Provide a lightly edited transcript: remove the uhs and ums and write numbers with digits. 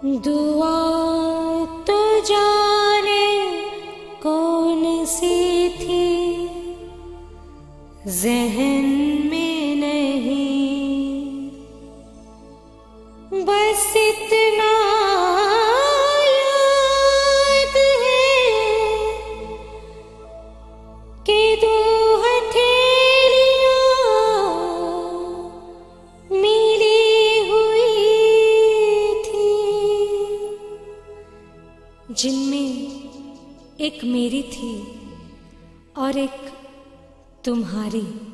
दुआ तो जाने कौन सी थी, ज़हन में नहीं, बस इतना याद है कि दो हथेलियां मिली हुई थी, जिनमें एक मेरी थी और एक तुम्हारी।